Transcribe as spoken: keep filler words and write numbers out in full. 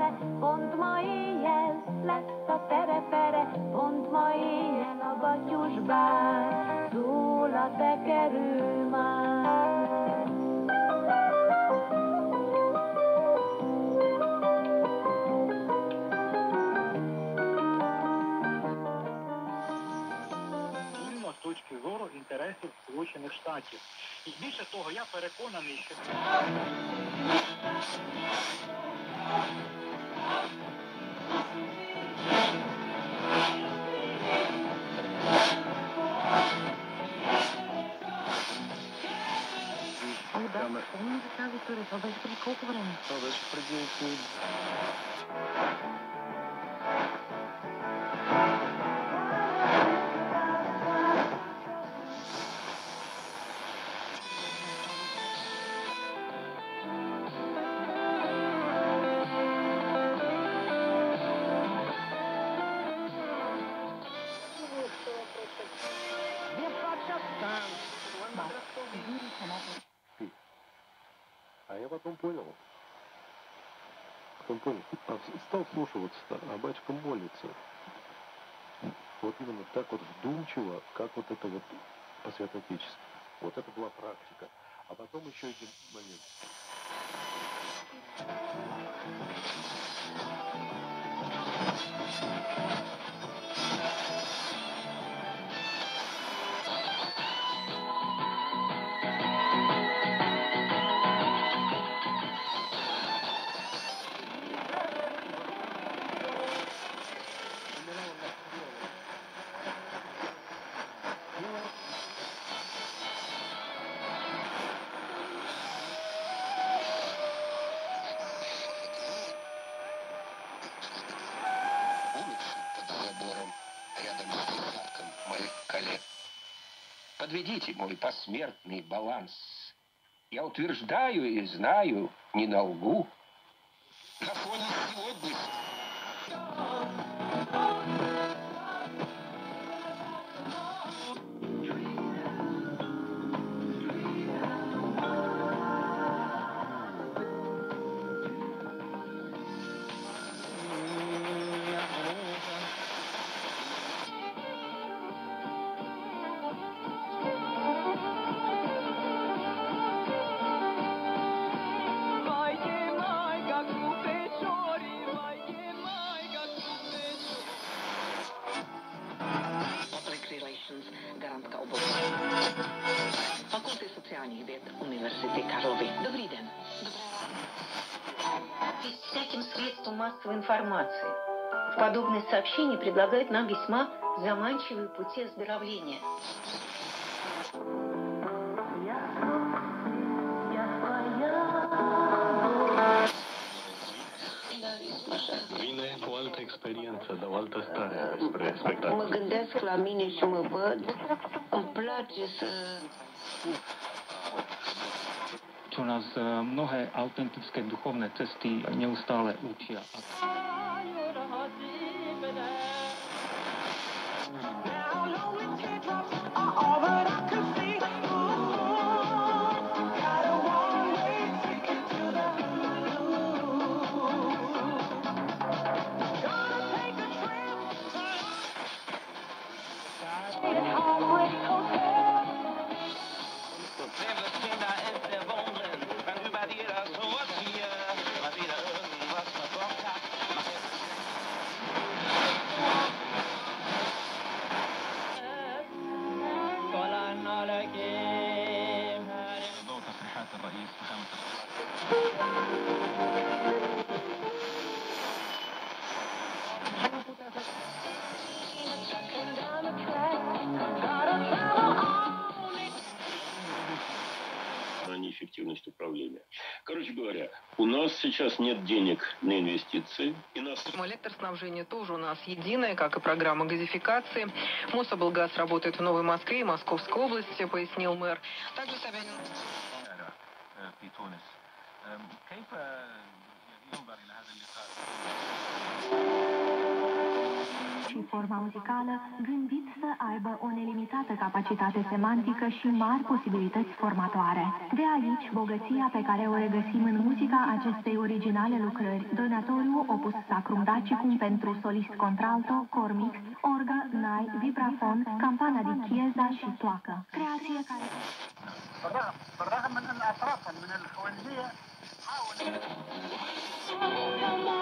fere, pont ma éjjel lett a terepere, pont ma éjjel a batyusbár szól a tekerő már. З точки зору інтересів Сполучених Штатів. І більше того, я переконаний, що... Да, он заказывает турист, а дальше сколько времени? А дальше придется... А я потом понял, потом понял, стал слушаться, а батюшка молится. Вот именно так вот вдумчиво, как вот это вот по святоотечеству. Вот это была практика. А потом еще один момент. Подведите мой посмертный баланс. Я утверждаю и знаю, не на лгу. На фоне сегодня... Garant Kaubov. Fakultet sociálních věd Univerzity Karlovy. Dobrý den. Dobré ráno. Всяким средством массовой информации. Подобные сообщения предлагают нам весьма заманчивые пути оздоровления. Vine cu altă experiență, dar o altă stare despre spectacol. Mă gândesc la mine și mă văd. Îmi place să... Čo nás mnohé autentické duchovné cesty neustále učia. Неэффективность управления. Короче говоря, у нас сейчас нет денег на инвестиции. И нас... Электроснабжение тоже у нас единое, как и программа газификации. Мособлгаз работает в Новой Москве и Московской области, пояснил мэр. Также Собянин... ci forma muzicală, gândit să aibă o nelimitată capacitate semantică și mari posibilități formatoare. De aici, bogăția pe care o regăsim în muzica acestei originale lucrări, Donatoriu, opus sacrum dacicum pentru solist contralto, cor mix, orgă, nai, vibrafon, campana di chiesa și toacă. Creație care... بالرغم من ان اطرافا من الخوارزميه حاولوا